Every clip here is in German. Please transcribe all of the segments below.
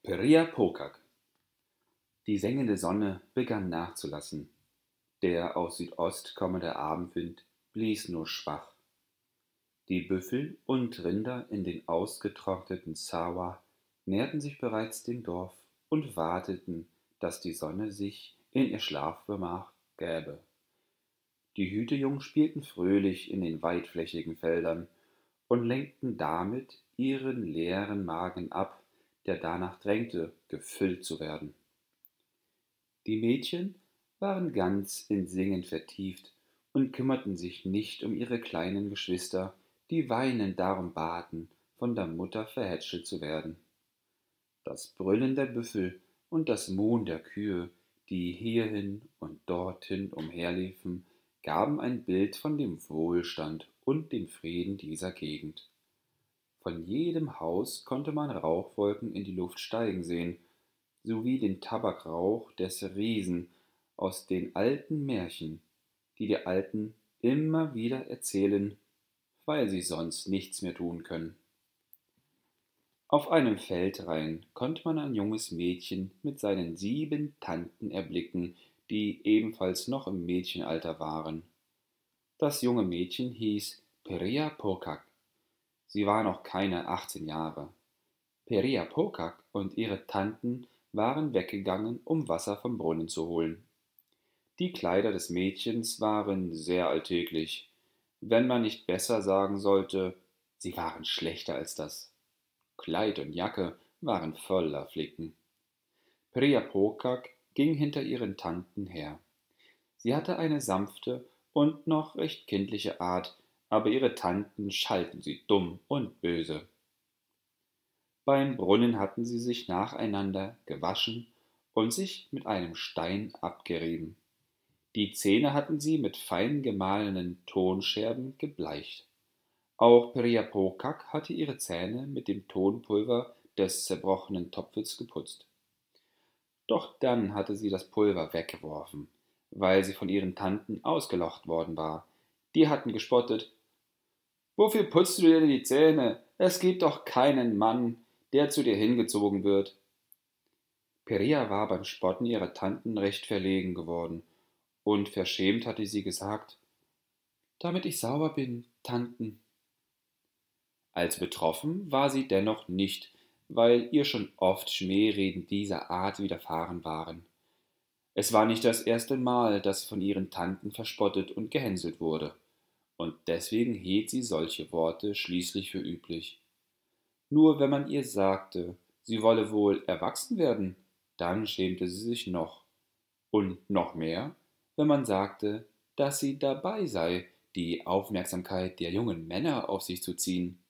Periapokak. Die sengende Sonne begann nachzulassen. Der aus Südost kommende Abendwind blies nur schwach. Die Büffel und Rinder in den ausgetrockneten Sawah näherten sich bereits dem Dorf und warteten, dass die Sonne sich in ihr Schlafgemach gäbe. Die Hütejungen spielten fröhlich in den weitflächigen Feldern und lenkten damit ihren leeren Magen ab, der danach drängte, gefüllt zu werden. Die Mädchen waren ganz in Singen vertieft und kümmerten sich nicht um ihre kleinen Geschwister, die weinend darum baten, von der Mutter verhätschelt zu werden. Das Brüllen der Büffel und das Muhen der Kühe, die hierhin und dorthin umherliefen, gaben ein Bild von dem Wohlstand und dem Frieden dieser Gegend. Von jedem Haus konnte man Rauchwolken in die Luft steigen sehen, sowie den Tabakrauch des Riesen aus den alten Märchen, die die Alten immer wieder erzählen, weil sie sonst nichts mehr tun können. Auf einem Feldrain konnte man ein junges Mädchen mit seinen 7 Tanten erblicken, die ebenfalls noch im Mädchenalter waren. Das junge Mädchen hieß Periapokak. Sie war noch keine 18 Jahre. Periapokak und ihre Tanten waren weggegangen, um Wasser vom Brunnen zu holen. Die Kleider des Mädchens waren sehr alltäglich. Wenn man nicht besser sagen sollte, sie waren schlechter als das. Kleid und Jacke waren voller Flicken. Priapokak ging hinter ihren Tanten her. Sie hatte eine sanfte und noch recht kindliche Art, aber ihre Tanten schalten sie dumm und böse. Beim Brunnen hatten sie sich nacheinander gewaschen und sich mit einem Stein abgerieben. Die Zähne hatten sie mit fein gemahlenen Tonscherben gebleicht. Auch Priapokak hatte ihre Zähne mit dem Tonpulver des zerbrochenen Topfes geputzt. Doch dann hatte sie das Pulver weggeworfen, weil sie von ihren Tanten ausgelacht worden war. Die hatten gespottet: »Wofür putzt du dir die Zähne? Es gibt doch keinen Mann, der zu dir hingezogen wird.« Peria war beim Spotten ihrer Tanten recht verlegen geworden, und verschämt hatte sie gesagt: »Damit ich sauber bin, Tanten.« Als betroffen war sie dennoch nicht, weil ihr schon oft Schmähreden dieser Art widerfahren waren. Es war nicht das erste Mal, dass sie von ihren Tanten verspottet und gehänselt wurde, und deswegen hielt sie solche Worte schließlich für üblich. Nur wenn man ihr sagte, sie wolle wohl erwachsen werden, dann schämte sie sich noch. Und noch mehr, wenn man sagte, dass sie dabei sei, die Aufmerksamkeit der jungen Männer auf sich zu ziehen.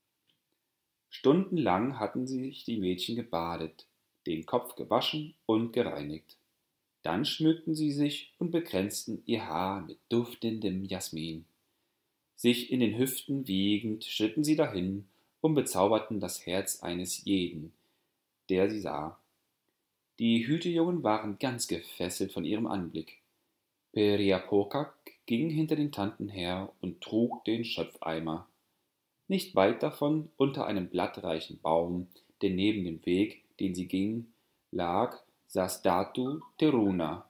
Stundenlang hatten sich die Mädchen gebadet, den Kopf gewaschen und gereinigt. Dann schmückten sie sich und bekränzten ihr Haar mit duftendem Jasmin. Sich in den Hüften wiegend schritten sie dahin und bezauberten das Herz eines jeden, der sie sah. Die Hütejungen waren ganz gefesselt von ihrem Anblick. Periapokak ging hinter den Tanten her und trug den Schöpfeimer. Nicht weit davon, unter einem blattreichen Baum, der neben dem Weg, den sie gingen, lag, saß Datu Teruna.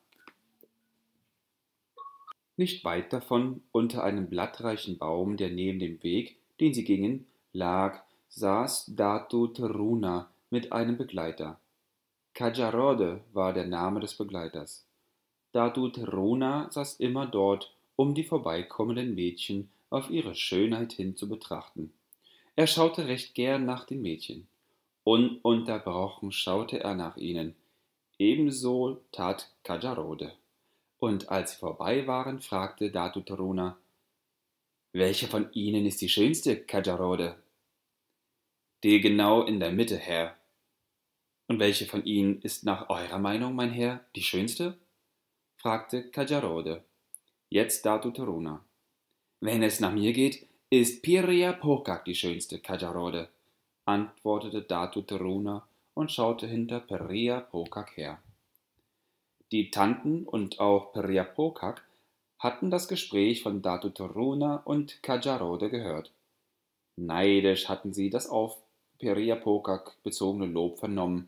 Nicht weit davon, unter einem blattreichen Baum, der neben dem Weg, den sie gingen, lag, saß Datu Teruna mit einem Begleiter. Kajarode war der Name des Begleiters. Datu Teruna saß immer dort, um die vorbeikommenden Mädchen auf ihre Schönheit hin zu betrachten. Er schaute recht gern nach den Mädchen. Ununterbrochen schaute er nach ihnen. Ebenso tat Kajarode. Und als sie vorbei waren, fragte Datu Teruna: »Welche von ihnen ist die schönste, Kajarode?« »Die genau in der Mitte, Herr.« »Und welche von ihnen ist nach eurer Meinung, mein Herr, die schönste?« fragte Kajarode. Jetzt Datu Teruna. »Wenn es nach mir geht, ist Periapokak die schönste, Kajarode«, antwortete Datu Teruna und schaute hinter Periapokak her. Die Tanten und auch Periapokak hatten das Gespräch von Datu Teruna und Kajarode gehört. Neidisch hatten sie das auf Periapokak bezogene Lob vernommen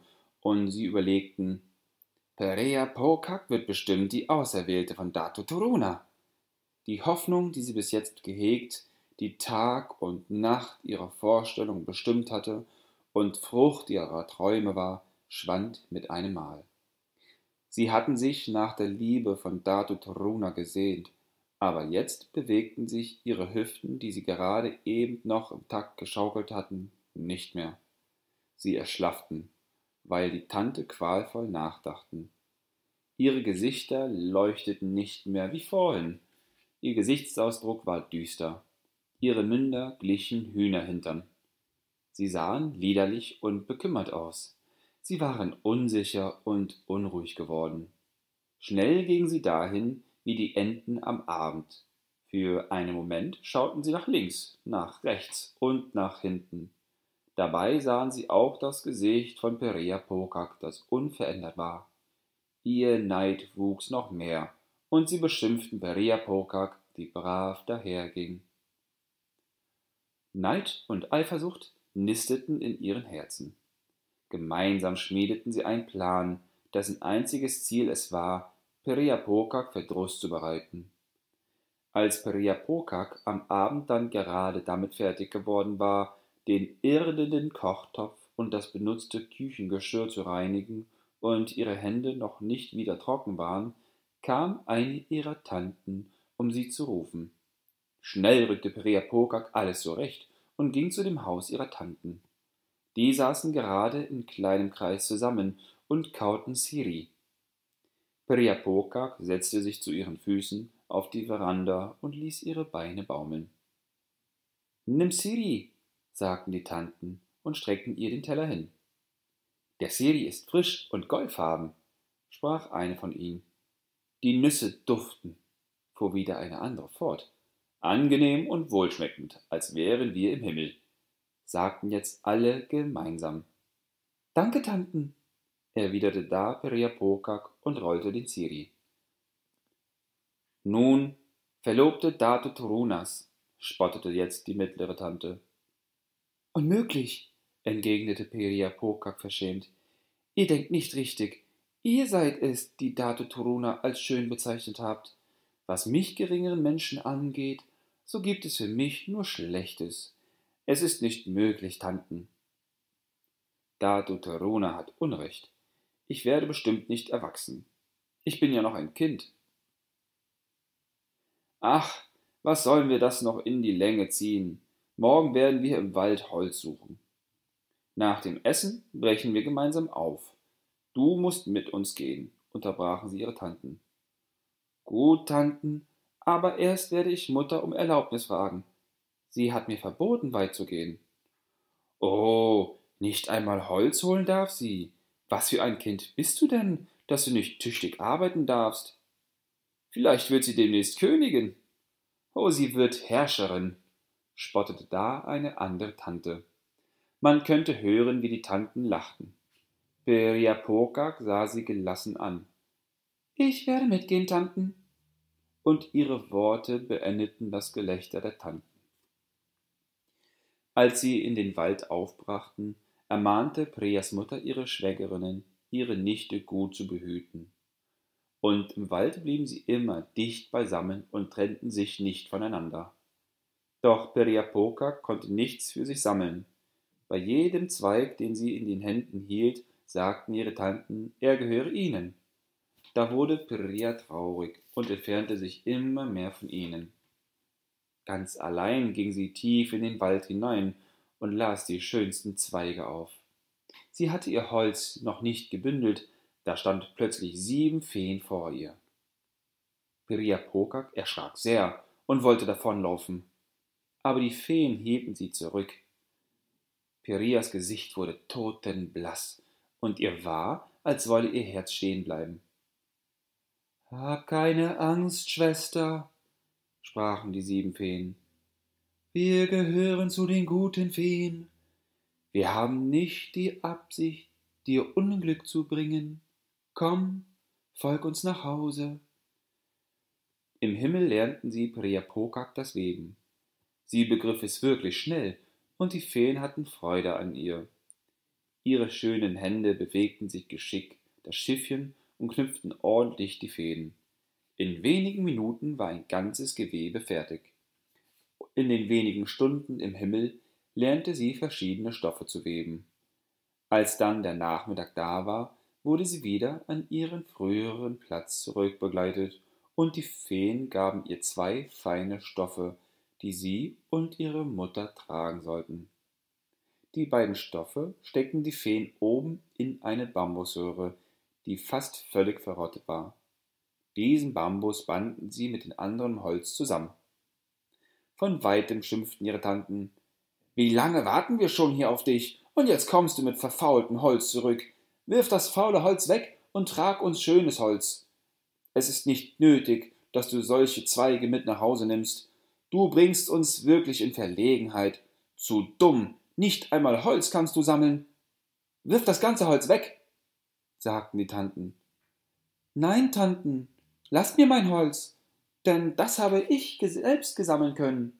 und sie überlegten, Perea Pokak wird bestimmt die Auserwählte von Datu Toruna. Die Hoffnung, die sie bis jetzt gehegt, die Tag und Nacht ihrer Vorstellung bestimmt hatte und Frucht ihrer Träume war, schwand mit einem Mal. Sie hatten sich nach der Liebe von Datu Toruna gesehnt, aber jetzt bewegten sich ihre Hüften, die sie gerade eben noch im Takt geschaukelt hatten, nicht mehr. Sie erschlafften, weil die Tante qualvoll nachdachten. Ihre Gesichter leuchteten nicht mehr wie vorhin. Ihr Gesichtsausdruck war düster. Ihre Münder glichen Hühnerhintern. Sie sahen liederlich und bekümmert aus. Sie waren unsicher und unruhig geworden. Schnell gingen sie dahin wie die Enten am Abend. Für einen Moment schauten sie nach links, nach rechts und nach hinten. Dabei sahen sie auch das Gesicht von Perea Pokak, das unverändert war. Ihr Neid wuchs noch mehr, und sie beschimpften Perea Pokak, die brav daherging. Neid und Eifersucht nisteten in ihren Herzen. Gemeinsam schmiedeten sie einen Plan, dessen einziges Ziel es war, Perea Pokak Verdruss zu bereiten. Als Perea Pokak am Abend dann gerade damit fertig geworden war, den irdenden Kochtopf und das benutzte Küchengeschirr zu reinigen und ihre Hände noch nicht wieder trocken waren, kam eine ihrer Tanten, um sie zu rufen. Schnell rückte Perea Pokak alles zurecht und ging zu dem Haus ihrer Tanten. Die saßen gerade in kleinem Kreis zusammen und kauten Siri. Perea Pokak setzte sich zu ihren Füßen auf die Veranda und ließ ihre Beine baumeln. »Nimm Siri«, sagten die Tanten und streckten ihr den Teller hin. »Der Siri ist frisch und goldfarben«, sprach eine von ihnen. »Die Nüsse duften«, fuhr wieder eine andere fort. »Angenehm und wohlschmeckend, als wären wir im Himmel«, sagten jetzt alle gemeinsam. »Danke, Tanten«, erwiderte da Perea Pokak und rollte den Siri. »Nun, Verlobte Datu Torunas«, spottete jetzt die mittlere Tante. »Unmöglich«, entgegnete Perea Pokak verschämt. »Ihr denkt nicht richtig. Ihr seid es, die Datu Toruna als schön bezeichnet habt. Was mich geringeren Menschen angeht, so gibt es für mich nur Schlechtes. Es ist nicht möglich, Tanten.« Datu Toruna hat Unrecht. Ich werde bestimmt nicht erwachsen. Ich bin ja noch ein Kind. Ach, was sollen wir das noch in die Länge ziehen? Morgen werden wir im Wald Holz suchen. Nach dem Essen brechen wir gemeinsam auf. Du musst mit uns gehen, unterbrachen sie ihre Tanten. Gut, Tanten, aber erst werde ich Mutter um Erlaubnis fragen. Sie hat mir verboten, weit zu gehen. Oh, nicht einmal Holz holen darf sie. Was für ein Kind bist du denn, dass du nicht tüchtig arbeiten darfst? Vielleicht wird sie demnächst Königin. Oh, sie wird Herrscherin, spottete da eine andere Tante. Man könnte hören, wie die Tanten lachten. Perea Pokak sah sie gelassen an. »Ich werde mitgehen, Tanten.« Und ihre Worte beendeten das Gelächter der Tanten. Als sie in den Wald aufbrachten, ermahnte Preas Mutter ihre Schwägerinnen, ihre Nichte gut zu behüten. Und im Wald blieben sie immer dicht beisammen und trennten sich nicht voneinander. Doch Perea Pokak konnte nichts für sich sammeln. Bei jedem Zweig, den sie in den Händen hielt, sagten ihre Tanten, er gehöre ihnen. Da wurde Perea traurig und entfernte sich immer mehr von ihnen. Ganz allein ging sie tief in den Wald hinein und las die schönsten Zweige auf. Sie hatte ihr Holz noch nicht gebündelt, da stand plötzlich 7 Feen vor ihr. Perea Pokak erschrak sehr und wollte davonlaufen, aber die Feen hielten sie zurück. Pereas Gesicht wurde totenblass, und ihr war, als wolle ihr Herz stehen bleiben. »Hab keine Angst, Schwester«, sprachen die 7 Feen. »Wir gehören zu den guten Feen. Wir haben nicht die Absicht, dir Unglück zu bringen. Komm, folg uns nach Hause.« Im Himmel lernten sie Perea Pokak das Weben. Sie begriff es wirklich schnell, und die Feen hatten Freude an ihr. Ihre schönen Hände bewegten sich geschickt das Schiffchen und knüpften ordentlich die Fäden. In wenigen Minuten war ein ganzes Gewebe fertig. In den wenigen Stunden im Himmel lernte sie verschiedene Stoffe zu weben. Als dann der Nachmittag da war, wurde sie wieder an ihren früheren Platz zurückbegleitet, und die Feen gaben ihr zwei feine Stoffe, die sie und ihre Mutter tragen sollten. Die beiden Stoffe steckten die Feen oben in eine Bambusröhre, die fast völlig verrottet war. Diesen Bambus banden sie mit dem anderen Holz zusammen. Von weitem schimpften ihre Tanten: »Wie lange warten wir schon hier auf dich, und jetzt kommst du mit verfaultem Holz zurück. Wirf das faule Holz weg und trag uns schönes Holz. Es ist nicht nötig, dass du solche Zweige mit nach Hause nimmst. Du bringst uns wirklich in Verlegenheit. Zu dumm, nicht einmal Holz kannst du sammeln. Wirf das ganze Holz weg«, sagten die Tanten. »Nein, Tanten, lasst mir mein Holz, denn das habe ich selbst gesammeln können.«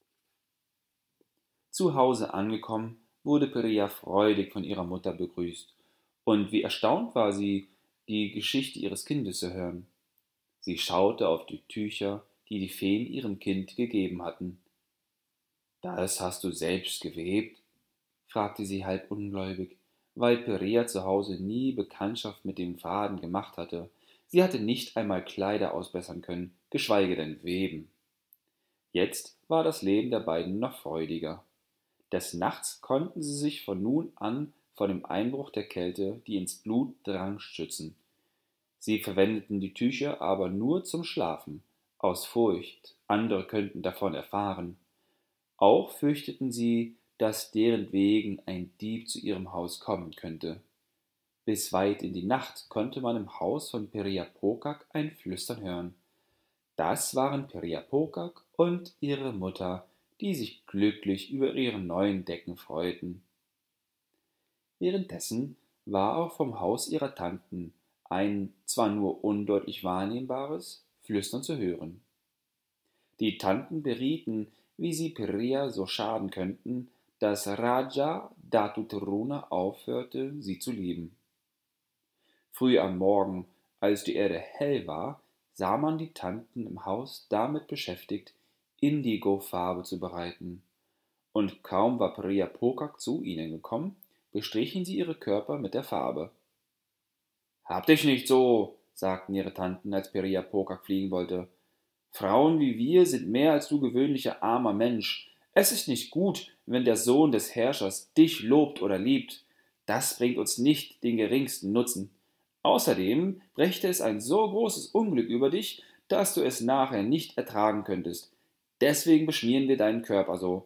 Zu Hause angekommen, wurde Peria freudig von ihrer Mutter begrüßt, und wie erstaunt war sie, die Geschichte ihres Kindes zu hören. Sie schaute auf die Tücher, die die Feen ihrem Kind gegeben hatten. »Das hast du selbst gewebt?« fragte sie halb ungläubig, weil Perea zu Hause nie Bekanntschaft mit dem Faden gemacht hatte. Sie hatte nicht einmal Kleider ausbessern können, geschweige denn weben. Jetzt war das Leben der beiden noch freudiger. Des Nachts konnten sie sich von nun an vor dem Einbruch der Kälte, die ins Blut drang, schützen. Sie verwendeten die Tücher aber nur zum Schlafen, aus Furcht, andere könnten davon erfahren. Auch fürchteten sie, dass derentwegen ein Dieb zu ihrem Haus kommen könnte. Bis weit in die Nacht konnte man im Haus von Periapokak ein Flüstern hören. Das waren Periapokak und ihre Mutter, die sich glücklich über ihre neuen Decken freuten. Währenddessen war auch vom Haus ihrer Tanten ein zwar nur undeutlich wahrnehmbares Flüstern zu hören. Die Tanten berieten, wie sie Peria so schaden könnten, dass Raja Datuteruna aufhörte, sie zu lieben. Früh am Morgen, als die Erde hell war, sah man die Tanten im Haus damit beschäftigt, Indigofarbe zu bereiten. Und kaum war Peria Pokak zu ihnen gekommen, bestrichen sie ihre Körper mit der Farbe. »Hab dich nicht so«, sagten ihre Tanten, als Peria Pokak fliegen wollte. »Frauen wie wir sind mehr als du gewöhnlicher armer Mensch. Es ist nicht gut, wenn der Sohn des Herrschers dich lobt oder liebt. Das bringt uns nicht den geringsten Nutzen. Außerdem brächte es ein so großes Unglück über dich, dass du es nachher nicht ertragen könntest. Deswegen beschmieren wir deinen Körper so.«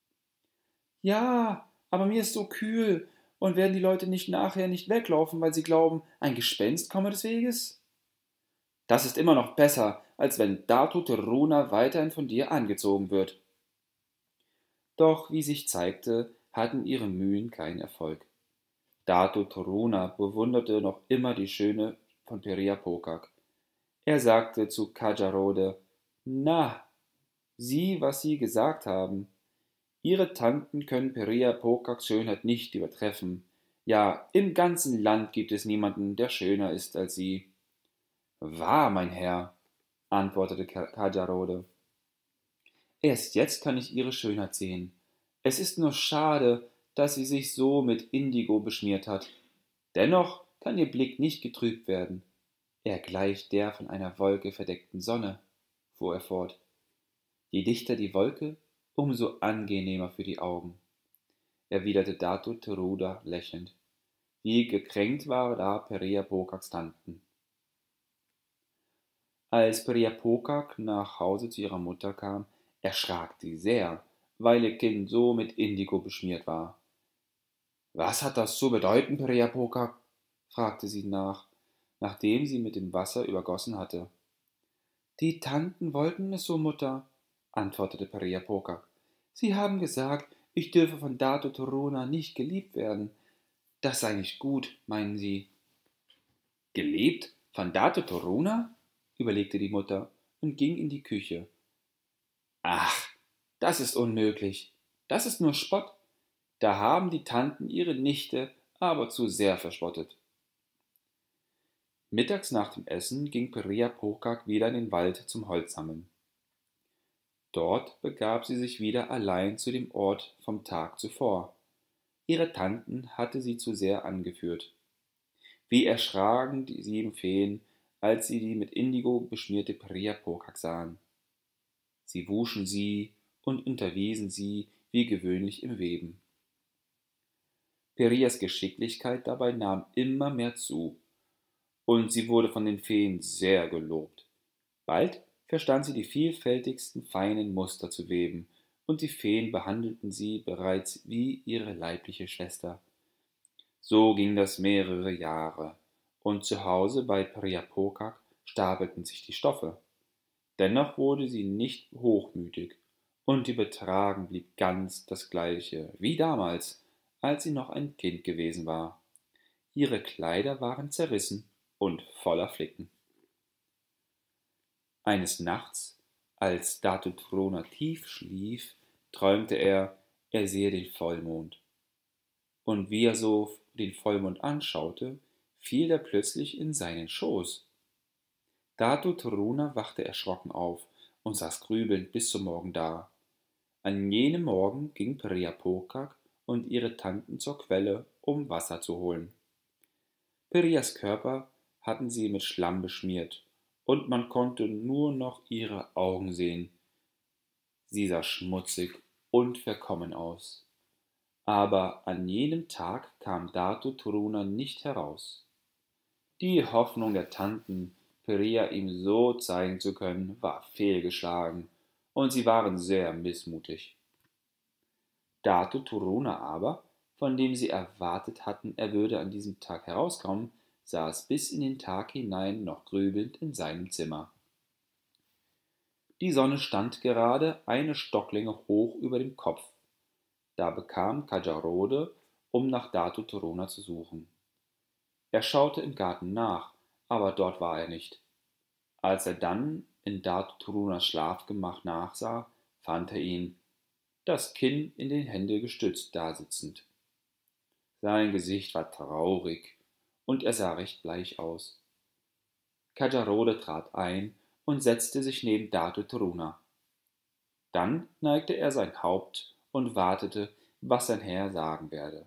»Ja, aber mir ist so kühl, und werden die Leute nachher nicht weglaufen, weil sie glauben, ein Gespenst komme des Weges?« »Das ist immer noch besser, als wenn Datu Teruna weiterhin von dir angezogen wird.« Doch wie sich zeigte, hatten ihre Mühen keinen Erfolg. Datu Teruna bewunderte noch immer die Schöne von Periapokak. Er sagte zu Kajarode: »Na, sieh, was Sie gesagt haben. Ihre Tanten können Periapokaks Schönheit nicht übertreffen. Ja, im ganzen Land gibt es niemanden, der schöner ist als Sie.« »Wahr, mein Herr«, antwortete Kajarode. »Erst jetzt kann ich ihre Schönheit sehen. Es ist nur schade, dass sie sich so mit Indigo beschmiert hat. Dennoch kann ihr Blick nicht getrübt werden. Er gleicht der von einer Wolke verdeckten Sonne«, fuhr er fort. »Je dichter die Wolke, umso angenehmer für die Augen«, erwiderte Datu Teruda lächelnd. Wie gekränkt war da Periapokaks Tanten. Als Periapokak nach Hause zu ihrer Mutter kam, erschrak sie sehr, weil ihr Kind so mit Indigo beschmiert war. »Was hat das zu bedeuten, Periapokak?«, fragte sie nachdem sie mit dem Wasser übergossen hatte. »Die Tanten wollten es so, Mutter«, antwortete Periapokak. »Sie haben gesagt, ich dürfe von Datu Teruna nicht geliebt werden. Das sei nicht gut, meinen sie.« »Geliebt von Datu Teruna?«, überlegte die Mutter und ging in die Küche. »Ach, das ist unmöglich. Das ist nur Spott. Da haben die Tanten ihre Nichte aber zu sehr verspottet. Mittags nach dem Essen ging Periapoka wieder in den Wald zum Holzsammeln. Dort begab sie sich wieder allein zu dem Ort vom Tag zuvor. Ihre Tanten hatte sie zu sehr angeführt. Wie erschraken die 7 Feen, als sie die mit Indigo beschmierte Periapoka sahen. Sie wuschen sie und unterwiesen sie wie gewöhnlich im Weben. Perias Geschicklichkeit dabei nahm immer mehr zu, und sie wurde von den Feen sehr gelobt. Bald verstand sie die vielfältigsten feinen Muster zu weben, und die Feen behandelten sie bereits wie ihre leibliche Schwester. So ging das mehrere Jahre, und zu Hause bei Priapokak stapelten sich die Stoffe. Dennoch wurde sie nicht hochmütig, und ihr Betragen blieb ganz das gleiche wie damals, als sie noch ein Kind gewesen war. Ihre Kleider waren zerrissen und voller Flicken. Eines Nachts, als Datutrona tief schlief, träumte er sehe den Vollmond. Und wie er so den Vollmond anschaute, fiel er plötzlich in seinen Schoß. Datutruna wachte erschrocken auf und saß grübelnd bis zum Morgen da. An jenem Morgen ging Priapokak und ihre Tanten zur Quelle, um Wasser zu holen. Perias Körper hatten sie mit Schlamm beschmiert, und man konnte nur noch ihre Augen sehen. Sie sah schmutzig und verkommen aus. Aber an jenem Tag kam Datutruna nicht heraus. Die Hoffnung der Tanten, Peria ihm so zeigen zu können, war fehlgeschlagen, und sie waren sehr missmutig. Datutruna aber, von dem sie erwartet hatten, er würde an diesem Tag herauskommen, saß bis in den Tag hinein noch grübelnd in seinem Zimmer. Die Sonne stand gerade eine Stocklänge hoch über dem Kopf. Da bekam Kajarode, um nach Datutruna zu suchen. Er schaute im Garten nach, aber dort war er nicht. Als er dann in Datutrunas Schlafgemach nachsah, fand er ihn, das Kinn in den Hände gestützt, dasitzend. Sein Gesicht war traurig, und er sah recht bleich aus. Kajarode trat ein und setzte sich neben Datutruna. Dann neigte er sein Haupt und wartete, was sein Herr sagen werde.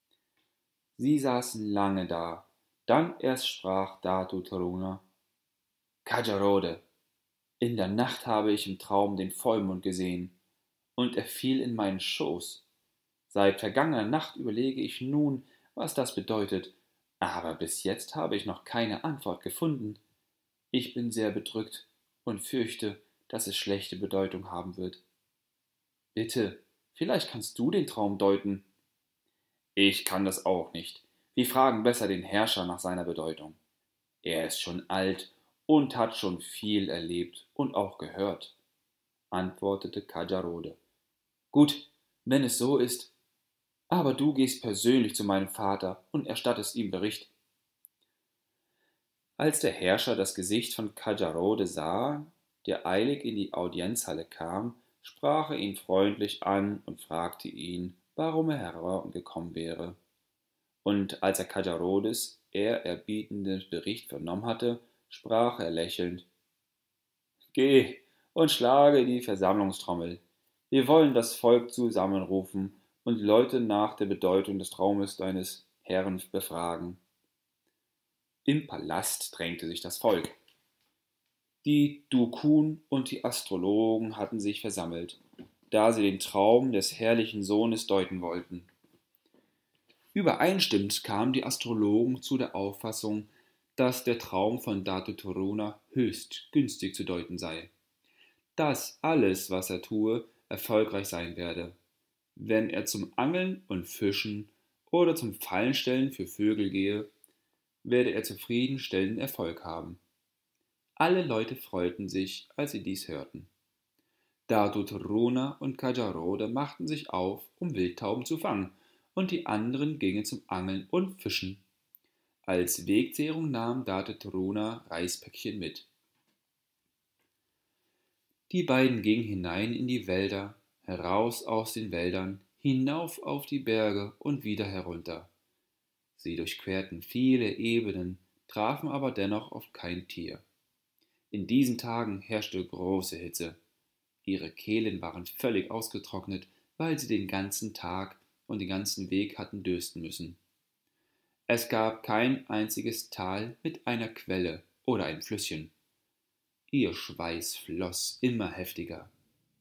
Sie saßen lange da, dann erst sprach Datutruna: Kajarode, in der Nacht habe ich im Traum den Vollmond gesehen, und er fiel in meinen Schoß. Seit vergangener Nacht überlege ich nun, was das bedeutet, aber bis jetzt habe ich noch keine Antwort gefunden. Ich bin sehr bedrückt und fürchte, dass es schlechte Bedeutung haben wird. Bitte, vielleicht kannst du den Traum deuten. Ich kann das auch nicht. Wir fragen besser den Herrscher nach seiner Bedeutung. Er ist schon alt und hat schon viel erlebt und auch gehört, antwortete Kajarode. Gut, wenn es so ist, aber du gehst persönlich zu meinem Vater und erstattest ihm Bericht. Als der Herrscher das Gesicht von Kajarode sah, der eilig in die Audienzhalle kam, sprach er ihn freundlich an und fragte ihn, warum er herangekommen wäre. Und als er Kajarodes ehrerbietenden Bericht vernommen hatte, sprach er lächelnd: Geh und schlage die Versammlungstrommel. Wir wollen das Volk zusammenrufen und die Leute nach der Bedeutung des Traumes deines Herrn befragen. Im Palast drängte sich das Volk. Die Dukun und die Astrologen hatten sich versammelt, da sie den Traum des herrlichen Sohnes deuten wollten. Übereinstimmend kamen die Astrologen zu der Auffassung, dass der Traum von Datutruna höchst günstig zu deuten sei, dass alles, was er tue, erfolgreich sein werde, wenn er zum Angeln und Fischen oder zum Fallenstellen für Vögel gehe, werde er zufriedenstellenden Erfolg haben. Alle Leute freuten sich, als sie dies hörten. Datutruna und Kajarode machten sich auf, um Wildtauben zu fangen, und die anderen gingen zum Angeln und Fischen. Als Wegzehrung nahm Datutruna Reispäckchen mit. Die beiden gingen hinein in die Wälder, heraus aus den Wäldern, hinauf auf die Berge und wieder herunter. Sie durchquerten viele Ebenen, trafen aber dennoch auf kein Tier. In diesen Tagen herrschte große Hitze. Ihre Kehlen waren völlig ausgetrocknet, weil sie den ganzen Tag und den ganzen Weg hatten dürsten müssen. Es gab kein einziges Tal mit einer Quelle oder ein Flüsschen. Ihr Schweiß floss immer heftiger.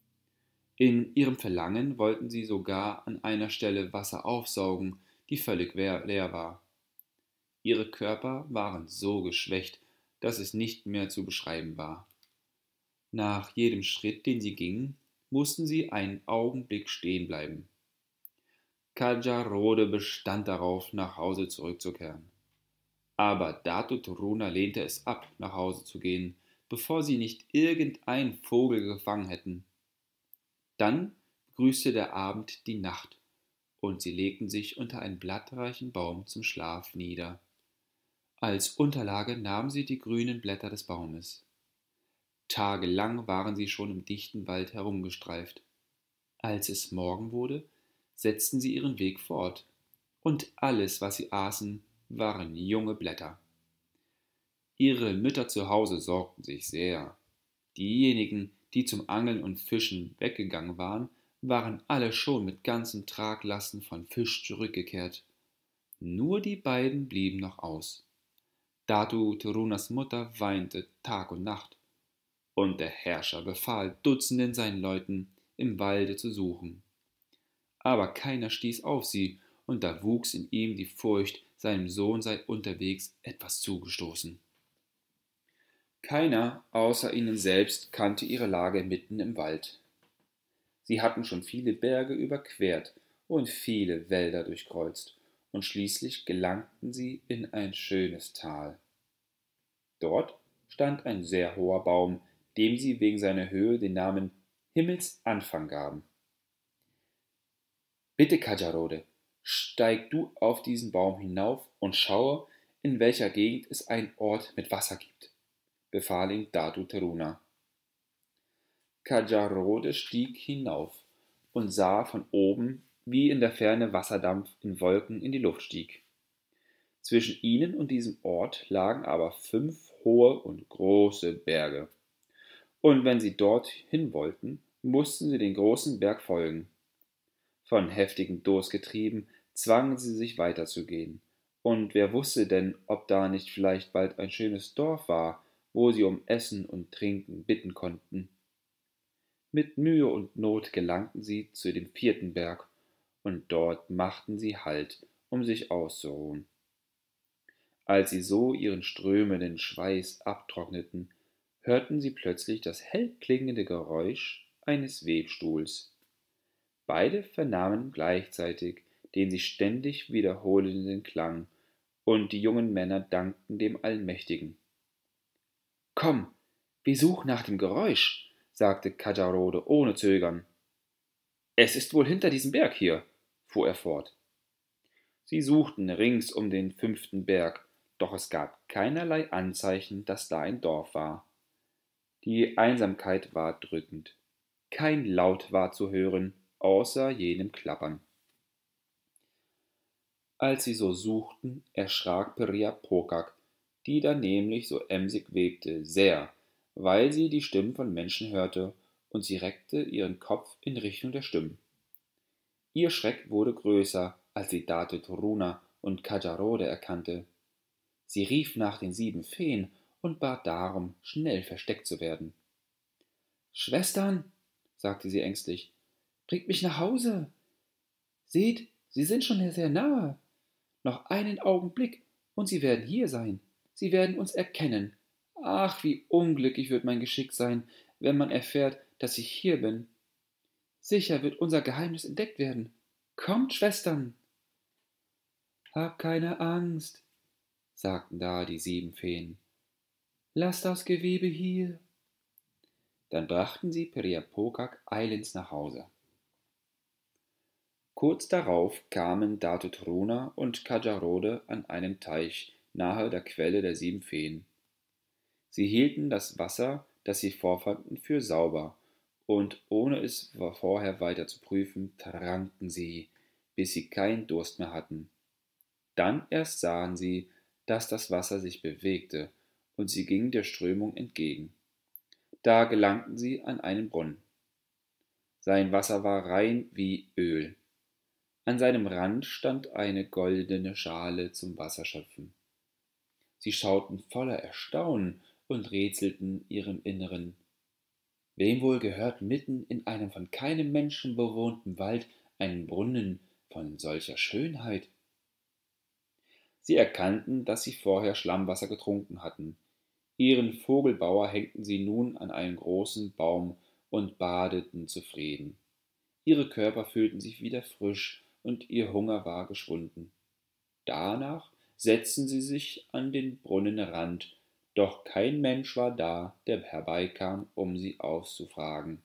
In ihrem Verlangen wollten sie sogar an einer Stelle Wasser aufsaugen, die völlig leer war. Ihre Körper waren so geschwächt, dass es nicht mehr zu beschreiben war. Nach jedem Schritt, den sie gingen, mussten sie einen Augenblick stehen bleiben. Kajarode bestand darauf, nach Hause zurückzukehren. Aber Datu Turuna lehnte es ab, nach Hause zu gehen, bevor sie nicht irgendeinen Vogel gefangen hätten. Dann grüßte der Abend die Nacht, und sie legten sich unter einen blattreichen Baum zum Schlaf nieder. Als Unterlage nahmen sie die grünen Blätter des Baumes. Tagelang waren sie schon im dichten Wald herumgestreift. Als es Morgen wurde, setzten sie ihren Weg fort, und alles, was sie aßen, waren junge Blätter. Ihre Mütter zu Hause sorgten sich sehr. Diejenigen, die zum Angeln und Fischen weggegangen waren alle schon mit ganzen Traglasten von Fisch zurückgekehrt. Nur die beiden blieben noch aus. Datu Turunas Mutter weinte Tag und Nacht, und der Herrscher befahl Dutzenden seinen Leuten, im Walde zu suchen. Aber keiner stieß auf sie, und da wuchs in ihm die Furcht, seinem Sohn sei unterwegs etwas zugestoßen. Keiner außer ihnen selbst kannte ihre Lage mitten im Wald. Sie hatten schon viele Berge überquert und viele Wälder durchkreuzt, und schließlich gelangten sie in ein schönes Tal. Dort stand ein sehr hoher Baum, dem sie wegen seiner Höhe den Namen Himmelsanfang gaben. Bitte, Kajarode, steig du auf diesen Baum hinauf und schaue, in welcher Gegend es einen Ort mit Wasser gibt, befahl ihm Datu Teruna. Kajarode stieg hinauf und sah von oben, wie in der Ferne Wasserdampf in Wolken in die Luft stieg. Zwischen ihnen und diesem Ort lagen aber 5 hohe und große Berge. Und wenn sie dorthin wollten, mussten sie den großen Berg folgen. Von heftigem Durst getrieben, zwangen sie sich weiterzugehen. Und wer wusste denn, ob da nicht vielleicht bald ein schönes Dorf war, wo sie um Essen und Trinken bitten konnten. Mit Mühe und Not gelangten sie zu dem 4. Berg, und dort machten sie Halt, um sich auszuruhen. Als sie so ihren strömenden Schweiß abtrockneten, hörten sie plötzlich das hell klingende Geräusch eines Webstuhls. Beide vernahmen gleichzeitig den sich ständig wiederholenden Klang, und die jungen Männer dankten dem Allmächtigen. »Komm, wir suchen nach dem Geräusch«, sagte Kajarode ohne Zögern. »Es ist wohl hinter diesem Berg hier«, fuhr er fort. Sie suchten rings um den 5. Berg, doch es gab keinerlei Anzeichen, dass da ein Dorf war. Die Einsamkeit war drückend. Kein Laut war zu hören, außer jenem Klappern. Als sie so suchten, erschrak Priapokak, die da nämlich so emsig webte, sehr, weil sie die Stimmen von Menschen hörte, und sie reckte ihren Kopf in Richtung der Stimmen. Ihr Schreck wurde größer, als sie Datu Turuna und Kajarode erkannte. Sie rief nach den 7 Feen und bat darum, schnell versteckt zu werden. »Schwestern«, sagte sie ängstlich, »bringt mich nach Hause. Seht, sie sind schon sehr nahe. Noch einen Augenblick, und sie werden hier sein. Sie werden uns erkennen. Ach, wie unglücklich wird mein Geschick sein, wenn man erfährt, dass ich hier bin. Sicher wird unser Geheimnis entdeckt werden. Kommt, Schwestern!« »Hab keine Angst«, sagten da die 7 Feen. »Lass das Gewebe hier.« Dann brachten sie Priapokak eilends nach Hause. Kurz darauf kamen Datu Turuna und Kajarode an einen Teich nahe der Quelle der 7 Feen. Sie hielten das Wasser, das sie vorfanden, für sauber, und ohne es vorher weiter zu prüfen, tranken sie, bis sie keinen Durst mehr hatten. Dann erst sahen sie, dass das Wasser sich bewegte, und sie gingen der Strömung entgegen. Da gelangten sie an einen Brunnen. Sein Wasser war rein wie Öl. An seinem Rand stand eine goldene Schale zum Wasserschöpfen. Sie schauten voller Erstaunen und rätselten ihrem Inneren. Wem wohl gehört mitten in einem von keinem Menschen bewohnten Wald ein Brunnen von solcher Schönheit? Sie erkannten, dass sie vorher Schlammwasser getrunken hatten. Ihren Vogelbauer hängten sie nun an einen großen Baum und badeten zufrieden. Ihre Körper fühlten sich wieder frisch und ihr Hunger war geschwunden. Danach setzten sie sich an den Brunnenrand, doch kein Mensch war da, der herbeikam, um sie auszufragen.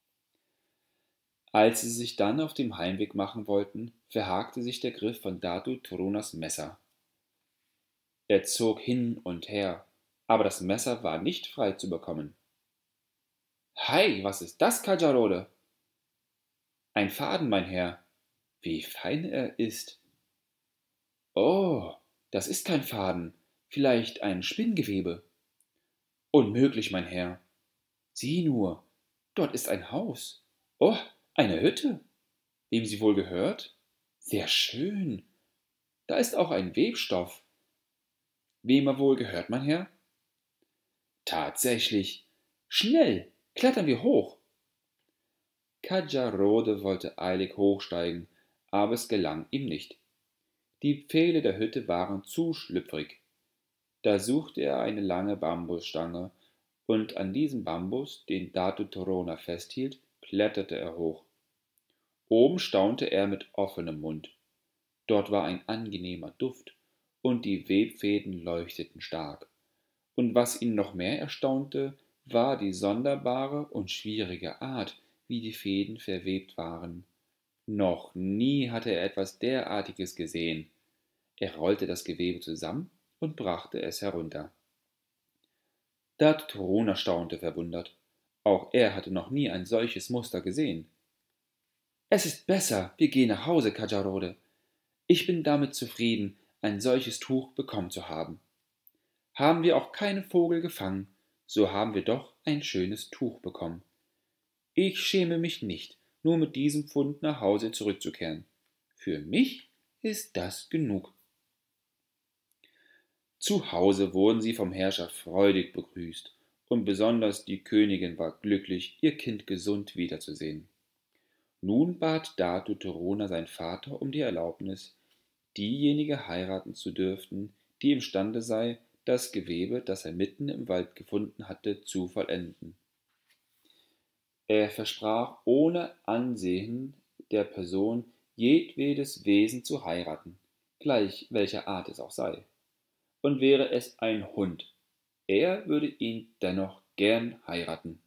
Als sie sich dann auf dem Heimweg machen wollten, verhakte sich der Griff von Datu Turunas Messer. Er zog hin und her, aber das Messer war nicht frei zu bekommen. »Hei, was ist das, Kajarode?« »Ein Faden, mein Herr. Wie fein er ist!« »Oh, das ist kein Faden, vielleicht ein Spinngewebe.« »Unmöglich, mein Herr. Sieh nur, dort ist ein Haus. Oh, eine Hütte. Wem sie wohl gehört? Sehr schön. Da ist auch ein Webstoff. Wem er wohl gehört, mein Herr?« »Tatsächlich. Schnell, klettern wir hoch.« Kajarode wollte eilig hochsteigen, aber es gelang ihm nicht. Die Pfähle der Hütte waren zu schlüpfrig. Da suchte er eine lange Bambusstange, und an diesem Bambus, den Datu Torona festhielt, kletterte er hoch. Oben staunte er mit offenem Mund. Dort war ein angenehmer Duft, und die Webfäden leuchteten stark. Und was ihn noch mehr erstaunte, war die sonderbare und schwierige Art, wie die Fäden verwebt waren. Noch nie hatte er etwas derartiges gesehen. Er rollte das Gewebe zusammen und brachte es herunter. Datu Torona staunte verwundert. Auch er hatte noch nie ein solches Muster gesehen. »Es ist besser, wir gehen nach Hause, Kajarode. Ich bin damit zufrieden, ein solches Tuch bekommen zu haben. Haben wir auch keinen Vogel gefangen, so haben wir doch ein schönes Tuch bekommen. Ich schäme mich nicht, nur mit diesem Pfund nach Hause zurückzukehren. Für mich ist das genug.« Zu Hause wurden sie vom Herrscher freudig begrüßt, und besonders die Königin war glücklich, ihr Kind gesund wiederzusehen. Nun bat Datu Torona sein Vater um die Erlaubnis, diejenige heiraten zu dürfen, die imstande sei, das Gewebe, das er mitten im Wald gefunden hatte, zu vollenden. Er versprach ohne Ansehen der Person jedwedes Wesen zu heiraten, gleich welcher Art es auch sei. Und wäre es ein Hund, er würde ihn dennoch gern heiraten.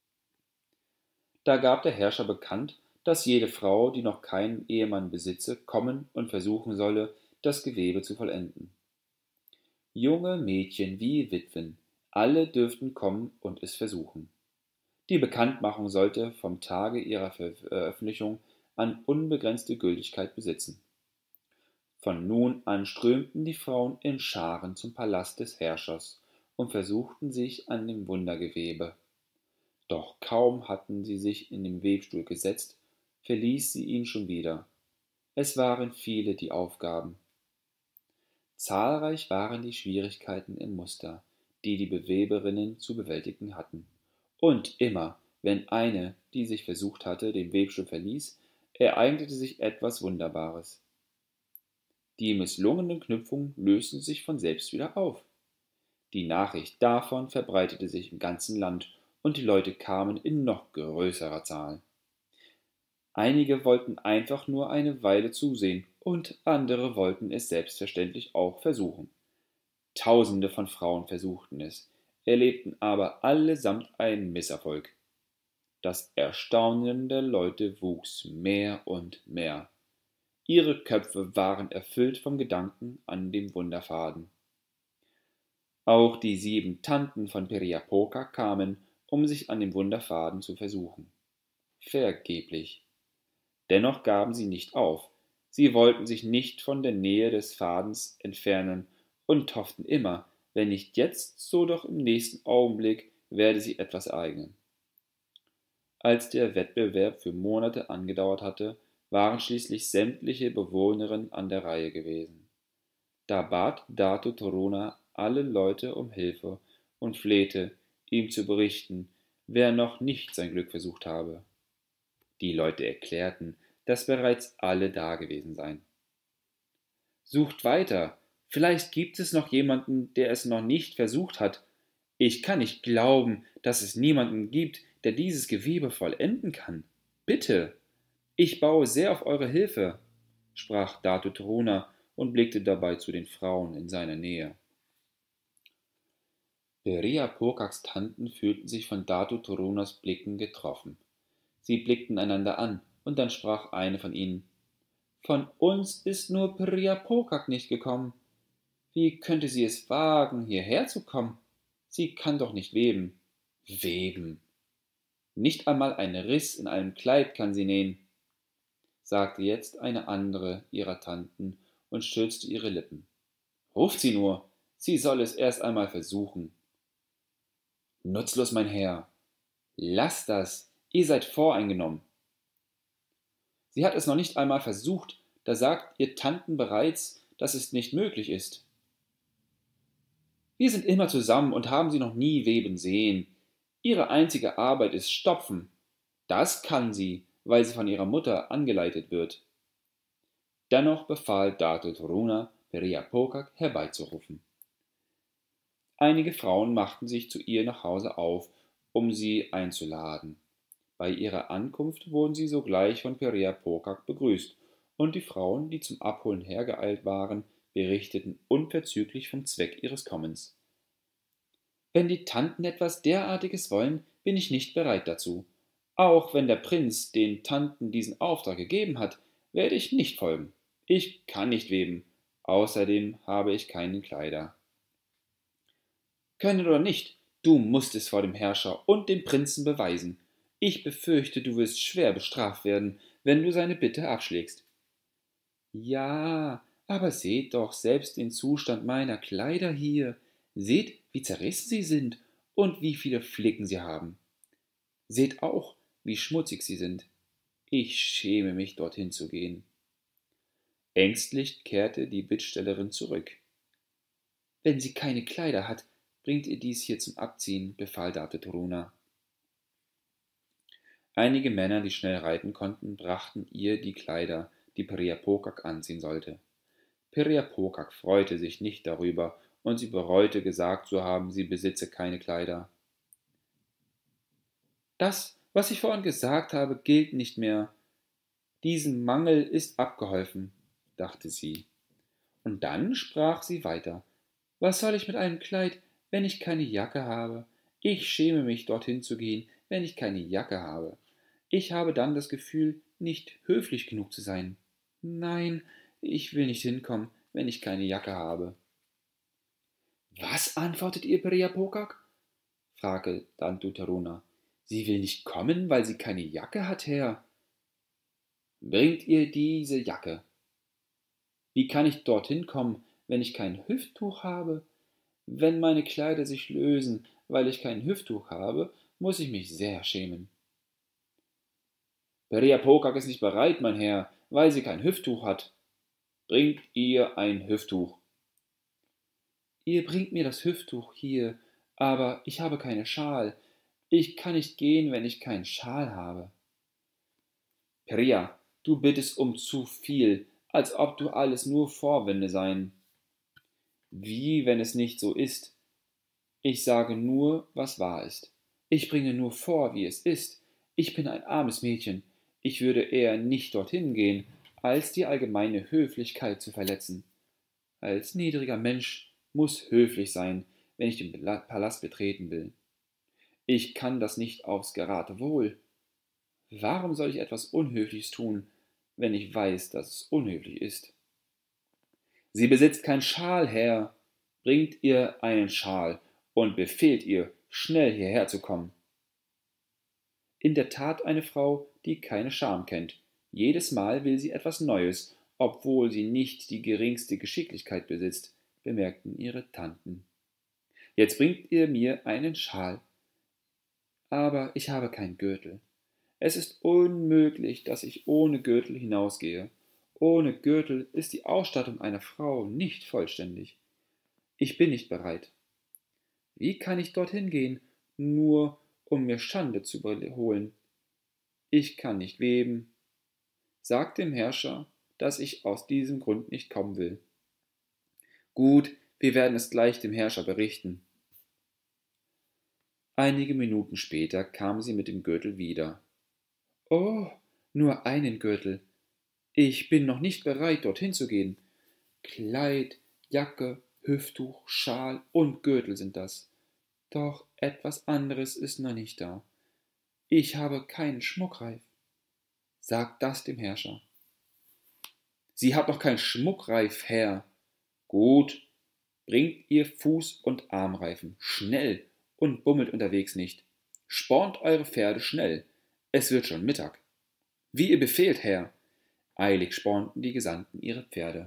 Da gab der Herrscher bekannt, dass jede Frau, die noch keinen Ehemann besitze, kommen und versuchen solle, das Gewebe zu vollenden. Junge Mädchen wie Witwen, alle dürften kommen und es versuchen. Die Bekanntmachung sollte vom Tage ihrer Veröffentlichung an unbegrenzte Gültigkeit besitzen. Von nun an strömten die Frauen in Scharen zum Palast des Herrschers und versuchten sich an dem Wundergewebe. Doch kaum hatten sie sich in den Webstuhl gesetzt, verließ sie ihn schon wieder. Es waren viele die Aufgaben. Zahlreich waren die Schwierigkeiten im Muster, die die Beweberinnen zu bewältigen hatten. Und immer, wenn eine, die sich versucht hatte, den Webstuhl verließ, ereignete sich etwas Wunderbares. Die misslungenen Knüpfungen lösten sich von selbst wieder auf. Die Nachricht davon verbreitete sich im ganzen Land, und die Leute kamen in noch größerer Zahl. Einige wollten einfach nur eine Weile zusehen, und andere wollten es selbstverständlich auch versuchen. Tausende von Frauen versuchten es, erlebten aber allesamt einen Misserfolg. Das Erstaunen der Leute wuchs mehr und mehr. Ihre Köpfe waren erfüllt vom Gedanken an den Wunderfaden. Auch die 7 Tanten von Periapoca kamen, um sich an dem Wunderfaden zu versuchen. Vergeblich. Dennoch gaben sie nicht auf. Sie wollten sich nicht von der Nähe des Fadens entfernen und hofften immer, wenn nicht jetzt, so doch im nächsten Augenblick werde sich etwas ereignen. Als der Wettbewerb für Monate angedauert hatte, waren schließlich sämtliche Bewohnerinnen an der Reihe gewesen. Da bat Datu Toruna alle Leute um Hilfe und flehte, ihm zu berichten, wer noch nicht sein Glück versucht habe. Die Leute erklärten, dass bereits alle da gewesen seien. Sucht weiter, vielleicht gibt es noch jemanden, der es noch nicht versucht hat. Ich kann nicht glauben, dass es niemanden gibt, der dieses Gewebe vollenden kann. Bitte, ich baue sehr auf eure Hilfe, sprach Datu Toruna und blickte dabei zu den Frauen in seiner Nähe. Peria Pokaks Tanten fühlten sich von Datu Torunas Blicken getroffen. Sie blickten einander an, und dann sprach eine von ihnen: Von uns ist nur Peria Pokak nicht gekommen. Wie könnte sie es wagen, hierher zu kommen? Sie kann doch nicht weben. Weben. Nicht einmal einen Riss in einem Kleid kann sie nähen, sagte jetzt eine andere ihrer Tanten und stürzte ihre Lippen. Ruft sie nur, sie soll es erst einmal versuchen. Nutzlos, mein Herr. Lasst das, ihr seid voreingenommen. Sie hat es noch nicht einmal versucht, da sagt ihr Tanten bereits, dass es nicht möglich ist. Wir sind immer zusammen und haben sie noch nie weben sehen. Ihre einzige Arbeit ist Stopfen. Das kann sie, weil sie von ihrer Mutter angeleitet wird. Dennoch befahl Datu Toruna, Peria Pokak herbeizurufen. Einige Frauen machten sich zu ihr nach Hause auf, um sie einzuladen. Bei ihrer Ankunft wurden sie sogleich von Peria Pokak begrüßt, und die Frauen, die zum Abholen hergeeilt waren, berichteten unverzüglich vom Zweck ihres Kommens. Wenn die Tanten etwas derartiges wollen, bin ich nicht bereit dazu. Auch wenn der Prinz den Tanten diesen Auftrag gegeben hat, werde ich nicht folgen. Ich kann nicht weben. Außerdem habe ich keine Kleider. Können oder nicht, du musst es vor dem Herrscher und dem Prinzen beweisen. Ich befürchte, du wirst schwer bestraft werden, wenn du seine Bitte abschlägst. Ja, aber seht doch selbst den Zustand meiner Kleider hier. Seht, wie zerrissen sie sind und wie viele Flicken sie haben. Seht auch, wie schmutzig sie sind. Ich schäme mich, dorthin zu gehen. Ängstlich kehrte die Bittstellerin zurück. Wenn sie keine Kleider hat, bringt ihr dies hier zum Abziehen, befahl Datu Toruna. Einige Männer, die schnell reiten konnten, brachten ihr die Kleider, die Peria Pokak anziehen sollte. Peria Pokak freute sich nicht darüber, und sie bereute gesagt zu haben, sie besitze keine Kleider. Das, was ich vorhin gesagt habe, gilt nicht mehr. Diesem Mangel ist abgeholfen, dachte sie. Und dann sprach sie weiter. Was soll ich mit einem Kleid, wenn ich keine Jacke habe? Ich schäme mich, dorthin zu gehen, wenn ich keine Jacke habe. Ich habe dann das Gefühl, nicht höflich genug zu sein. Nein, ich will nicht hinkommen, wenn ich keine Jacke habe. Was antwortet ihr, Peria Pokak? Fragte Datu Toruna. Sie will nicht kommen, weil sie keine Jacke hat, Herr. Bringt ihr diese Jacke. Wie kann ich dorthin kommen, wenn ich kein Hüfttuch habe? Wenn meine Kleider sich lösen, weil ich kein Hüfttuch habe, muss ich mich sehr schämen. Peria Pokak ist nicht bereit, mein Herr, weil sie kein Hüfttuch hat. Bringt ihr ein Hüfttuch. Ihr bringt mir das Hüfttuch hier, aber ich habe keine Schal. Ich kann nicht gehen, wenn ich keinen Schal habe. Peria, du bittest um zu viel, als ob du alles nur Vorwände seien. Wie, wenn es nicht so ist? Ich sage nur, was wahr ist. Ich bringe nur vor, wie es ist. Ich bin ein armes Mädchen. Ich würde eher nicht dorthin gehen, als die allgemeine Höflichkeit zu verletzen. Als niedriger Mensch muss höflich sein, wenn ich den Palast betreten will. Ich kann das nicht aufs Geratewohl. Warum soll ich etwas Unhöfliches tun, wenn ich weiß, dass es unhöflich ist? Sie besitzt keinen Schal, Herr. Bringt ihr einen Schal und befehlt ihr, schnell hierher zu kommen. In der Tat eine Frau, die keine Scham kennt. Jedes Mal will sie etwas Neues, obwohl sie nicht die geringste Geschicklichkeit besitzt, bemerkten ihre Tanten. Jetzt bringt ihr mir einen Schal, aber ich habe keinen Gürtel. Es ist unmöglich, dass ich ohne Gürtel hinausgehe. Ohne Gürtel ist die Ausstattung einer Frau nicht vollständig. Ich bin nicht bereit. Wie kann ich dorthin gehen, nur um mir Schande zu holen? Ich kann nicht weben. Sagt dem Herrscher, dass ich aus diesem Grund nicht kommen will. Gut, wir werden es gleich dem Herrscher berichten. Einige Minuten später kam sie mit dem Gürtel wieder. Oh, nur einen Gürtel. Ich bin noch nicht bereit, dorthin zu gehen. Kleid, Jacke, Hüfttuch, Schal und Gürtel sind das. Doch etwas anderes ist noch nicht da. Ich habe keinen Schmuckreif. Sagt das dem Herrscher. Sie hat noch keinen Schmuckreif, Herr. Gut, bringt ihr Fuß- und Armreifen, schnell, und bummelt unterwegs nicht. Spornt eure Pferde schnell, es wird schon Mittag. Wie ihr befehlt, Herr. Eilig spornten die Gesandten ihre Pferde.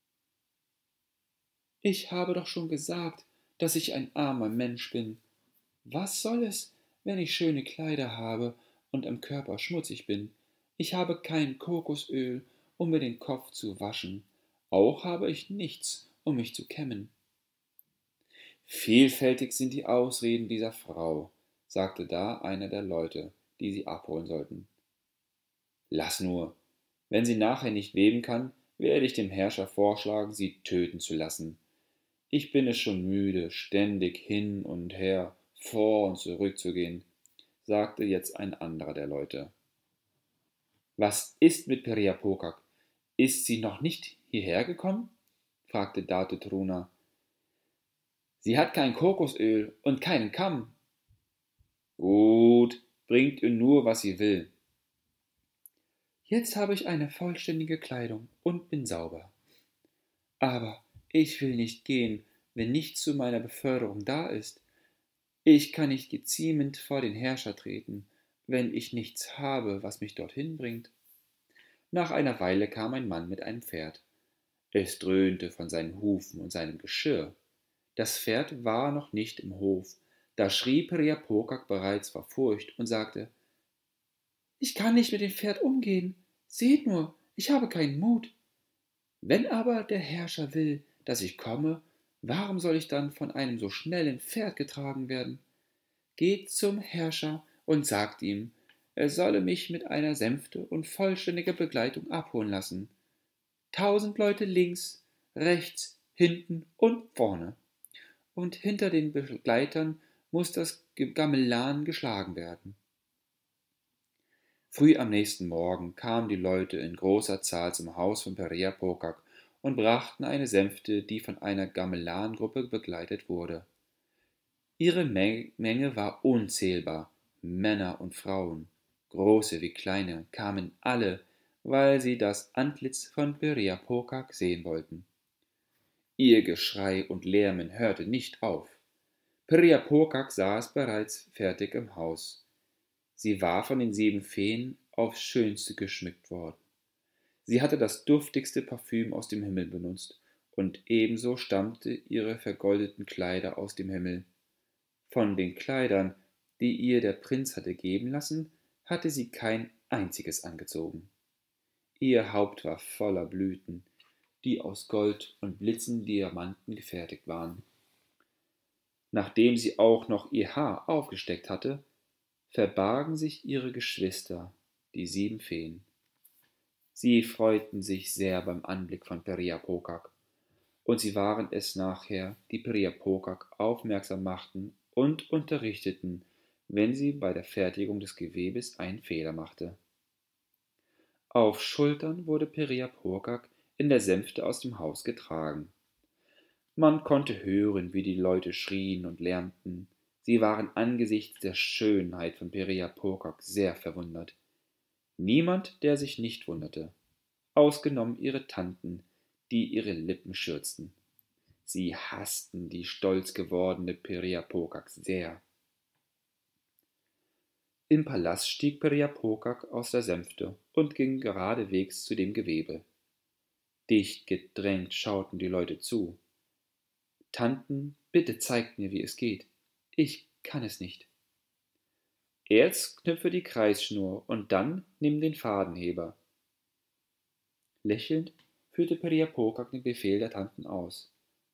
Ich habe doch schon gesagt, dass ich ein armer Mensch bin. Was soll es, wenn ich schöne Kleider habe und am Körper schmutzig bin? Ich habe kein Kokosöl, um mir den Kopf zu waschen. Auch habe ich nichts, um mich zu kämmen. Vielfältig sind die Ausreden dieser Frau, sagte da einer der Leute, die sie abholen sollten. Lass nur. Wenn sie nachher nicht weben kann, werde ich dem Herrscher vorschlagen, sie töten zu lassen. Ich bin es schon müde, ständig hin und her, vor und zurück zu gehen, sagte jetzt ein anderer der Leute. Was ist mit Periapokak? Ist sie noch nicht hierher gekommen? Fragte Date Truna. Sie hat kein Kokosöl und keinen Kamm. Gut, bringt ihr nur, was sie will. Jetzt habe ich eine vollständige Kleidung und bin sauber. Aber ich will nicht gehen, wenn nichts zu meiner Beförderung da ist. Ich kann nicht geziemend vor den Herrscher treten, wenn ich nichts habe, was mich dorthin bringt. Nach einer Weile kam ein Mann mit einem Pferd. Es dröhnte von seinen Hufen und seinem Geschirr. Das Pferd war noch nicht im Hof. Da schrie Priapokak bereits vor Furcht und sagte: Ich kann nicht mit dem Pferd umgehen. Seht nur, ich habe keinen Mut. Wenn aber der Herrscher will, dass ich komme, warum soll ich dann von einem so schnellen Pferd getragen werden? Geht zum Herrscher und sagt ihm, er solle mich mit einer Sänfte und vollständiger Begleitung abholen lassen. 1000 Leute links, rechts, hinten und vorne. Und hinter den Begleitern muß das Gamelan geschlagen werden. Früh am nächsten Morgen kamen die Leute in großer Zahl zum Haus von Periapokak und brachten eine Sänfte, die von einer Gamellangruppe begleitet wurde. Ihre Menge war unzählbar, Männer und Frauen, große wie kleine, kamen alle, weil sie das Antlitz von Periapokak sehen wollten. Ihr Geschrei und Lärmen hörte nicht auf. Periapokak saß bereits fertig im Haus. Sie war von den 7 Feen aufs Schönste geschmückt worden. Sie hatte das duftigste Parfüm aus dem Himmel benutzt, und ebenso stammte ihre vergoldeten Kleider aus dem Himmel. Von den Kleidern, die ihr der Prinz hatte geben lassen, hatte sie kein einziges angezogen. Ihr Haupt war voller Blüten, die aus Gold und blitzenden Diamanten gefertigt waren. Nachdem sie auch noch ihr Haar aufgesteckt hatte, verbargen sich ihre Geschwister, die 7 Feen. Sie freuten sich sehr beim Anblick von Periapokak, und sie waren es nachher, die Periapokak aufmerksam machten und unterrichteten, wenn sie bei der Fertigung des Gewebes einen Fehler machte. Auf Schultern wurde Periapokak in der Sänfte aus dem Haus getragen. Man konnte hören, wie die Leute schrien und lärmten. Sie waren angesichts der Schönheit von Periapokak sehr verwundert. Niemand, der sich nicht wunderte, ausgenommen ihre Tanten, die ihre Lippen schürzten. Sie hassten die stolz gewordene Periapokak sehr. Im Palast stieg Periapokak aus der Sänfte und ging geradewegs zu dem Gewebe. Dicht gedrängt schauten die Leute zu. »Tanten, bitte zeigt mir, wie es geht. Ich kann es nicht.« »Erst knüpfe die Kreisschnur und dann nimm den Fadenheber.« Lächelnd führte Periapokak den Befehl der Tanten aus.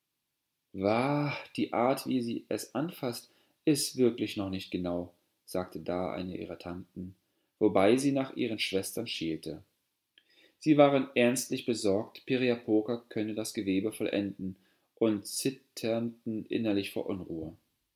»Wahr, die Art, wie sie es anfasst, ist wirklich noch nicht genau«, sagte da eine ihrer Tanten, wobei sie nach ihren Schwestern schielte. Sie waren ernstlich besorgt, Periapokak könne das Gewebe vollenden und zitterten innerlich vor Unruhe.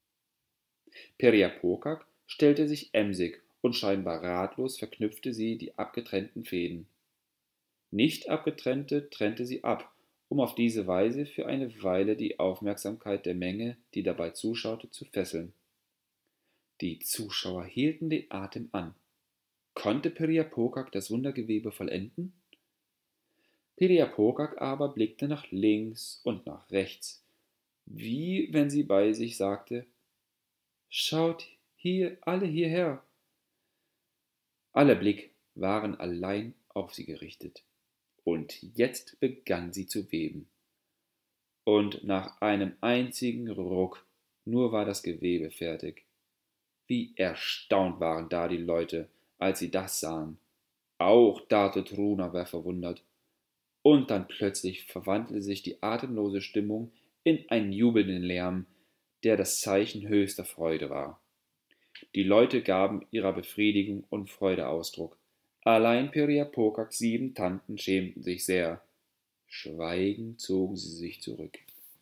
Periapokak stellte sich emsig und scheinbar ratlos verknüpfte sie die abgetrennten Fäden. Nicht abgetrennte trennte sie ab, um auf diese Weise für eine Weile die Aufmerksamkeit der Menge, die dabei zuschaute, zu fesseln. Die Zuschauer hielten den Atem an. Konnte Periapokak das Wundergewebe vollenden? Periapokak aber blickte nach links und nach rechts, wie wenn sie bei sich sagte: »Schaut hier alle hierher!« Aller Blick waren allein auf sie gerichtet. Und jetzt begann sie zu weben. Und nach einem einzigen Ruck nur war das Gewebe fertig. Wie erstaunt waren da die Leute, als sie das sahen. Auch Datetruna war verwundert. Und dann plötzlich verwandelte sich die atemlose Stimmung in einen jubelnden Lärm, der das Zeichen höchster Freude war. Die Leute gaben ihrer Befriedigung und Freude Ausdruck. Allein Periapokaks 7 Tanten schämten sich sehr. Schweigend zogen sie sich zurück.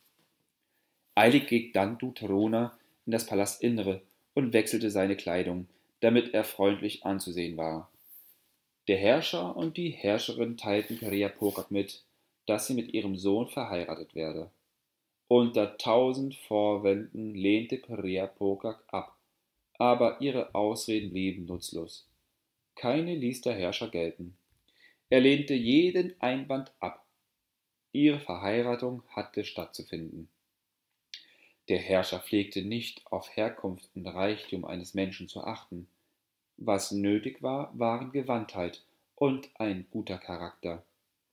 Eilig ging Dantutrona in das Palastinnere und wechselte seine Kleidung, damit er freundlich anzusehen war. Der Herrscher und die Herrscherin teilten Periapokak mit, dass sie mit ihrem Sohn verheiratet werde. Unter 1000 Vorwänden lehnte Periapokak ab, aber ihre Ausreden blieben nutzlos. Keine ließ der Herrscher gelten. Er lehnte jeden Einwand ab. Ihre Verheiratung hatte stattzufinden. Der Herrscher pflegte nicht auf Herkunft und Reichtum eines Menschen zu achten. Was nötig war, waren Gewandtheit und ein guter Charakter.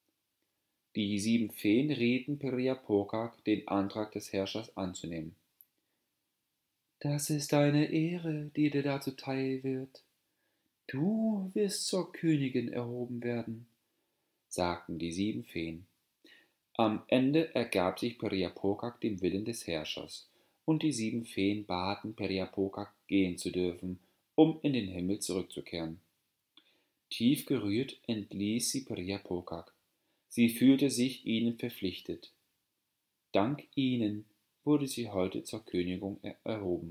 Die 7 Feen rieten Periapokak, den Antrag des Herrschers anzunehmen. »Das ist eine Ehre, die dir da zuteil wird. Du wirst zur Königin erhoben werden«, sagten die 7 Feen. Am Ende ergab sich Periapokak dem Willen des Herrschers, und die 7 Feen baten Periapokak, gehen zu dürfen, um in den Himmel zurückzukehren. Tief gerührt entließ sie Periapokak. Sie fühlte sich ihnen verpflichtet. Dank ihnen wurde sie heute zur Königin erhoben.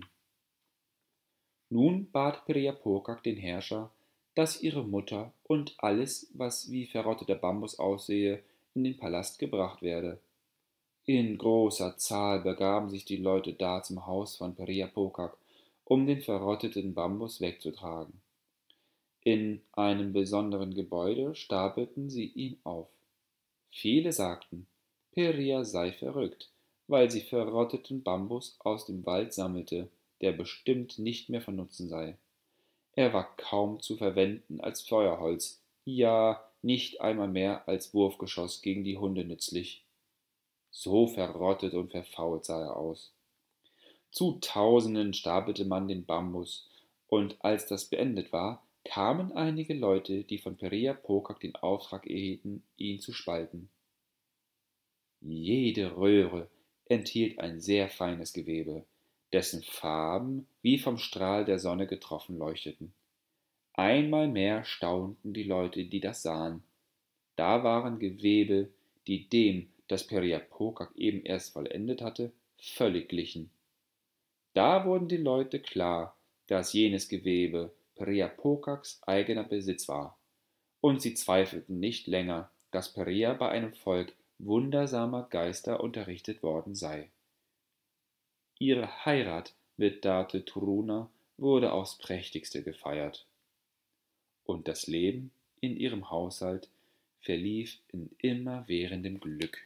Nun bat Periapokak den Herrscher, dass ihre Mutter und alles, was wie verrotteter Bambus aussehe, in den Palast gebracht werde. In großer Zahl begaben sich die Leute da zum Haus von Periapokak, um den verrotteten Bambus wegzutragen. In einem besonderen Gebäude stapelten sie ihn auf. Viele sagten, Peria sei verrückt, weil sie verrotteten Bambus aus dem Wald sammelte, der bestimmt nicht mehr von Nutzen sei. Er war kaum zu verwenden als Feuerholz, ja, nicht einmal mehr als Wurfgeschoss gegen die Hunde nützlich. So verrottet und verfault sah er aus. Zu Tausenden stapelte man den Bambus, und als das beendet war, kamen einige Leute, die von Periapokak den Auftrag erhielten, ihn zu spalten. Jede Röhre enthielt ein sehr feines Gewebe, dessen Farben wie vom Strahl der Sonne getroffen leuchteten. Einmal mehr staunten die Leute, die das sahen. Da waren Gewebe, die dem, das Periapokak eben erst vollendet hatte, völlig glichen. Da wurden die Leute klar, dass jenes Gewebe Periapokaks eigener Besitz war, und sie zweifelten nicht länger, dass Peria bei einem Volk wundersamer Geister unterrichtet worden sei. Ihre Heirat mit Datetruna wurde aufs prächtigste gefeiert, und das Leben in ihrem Haushalt verlief in immerwährendem Glück.